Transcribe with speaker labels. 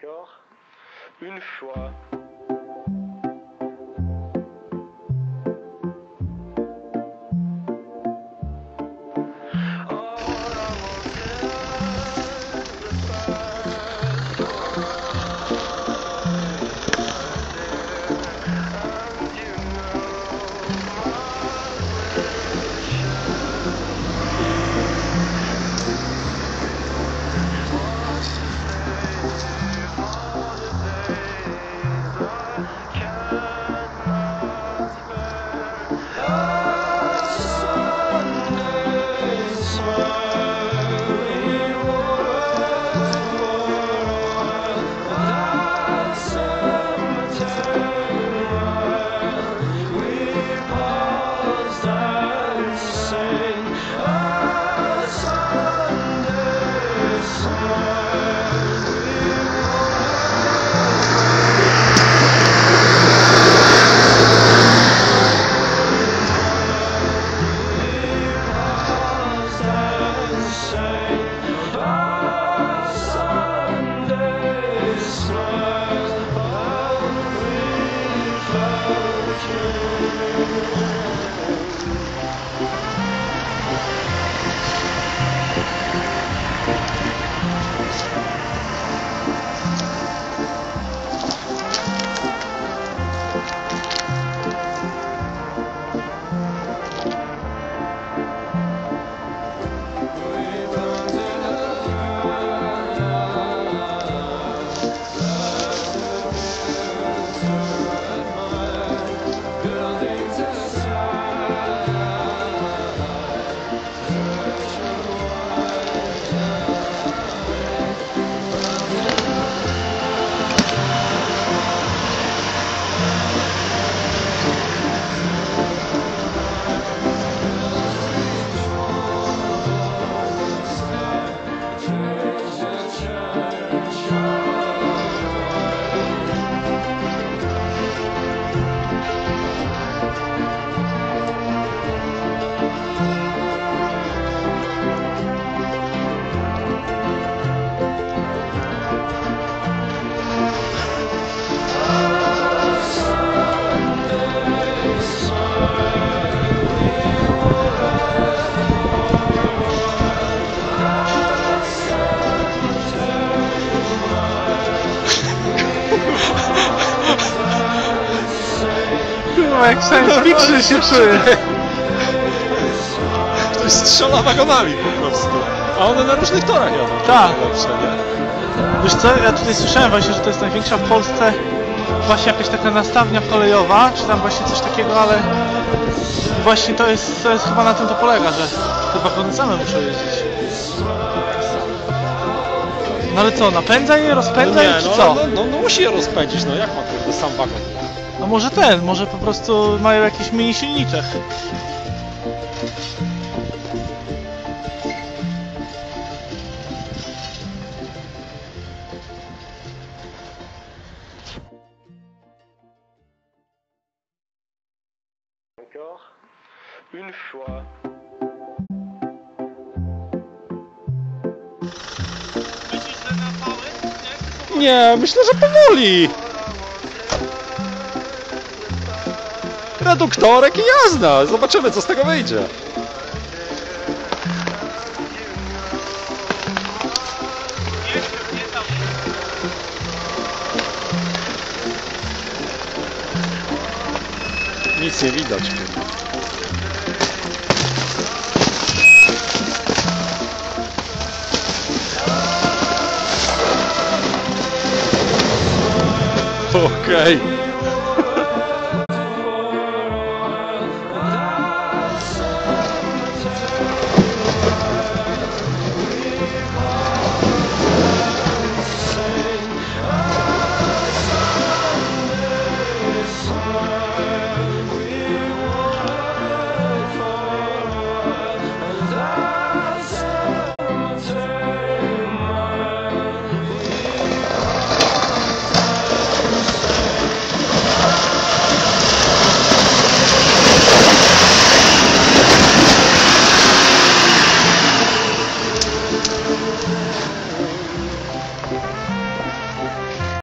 Speaker 1: Encore une fois.
Speaker 2: Jak science fiction się czuję.
Speaker 3: Ktoś strzela wagonami po prostu. A one na różnych torach jadą.
Speaker 2: Tak.
Speaker 3: Lepsze, nie?
Speaker 2: Wiesz co, ja tutaj słyszałem właśnie, że to jest największa w Polsce właśnie jakaś taka nastawnia kolejowa, czy tam właśnie coś takiego, ale właśnie to jest chyba na tym to polega, że te wagony same muszą jeździć. No ale co, napędza je, rozpędza je, czy co?
Speaker 3: No musi je rozpędzić, no jak ma kurde sam wagon?
Speaker 2: No może po prostu mają jakiś mini silniczek.
Speaker 1: Encore une fois.
Speaker 3: Nie, myślę, że powoli. Reduktorek i jazda. Zobaczymy, co z tego wyjdzie. Nic nie widać. Okej.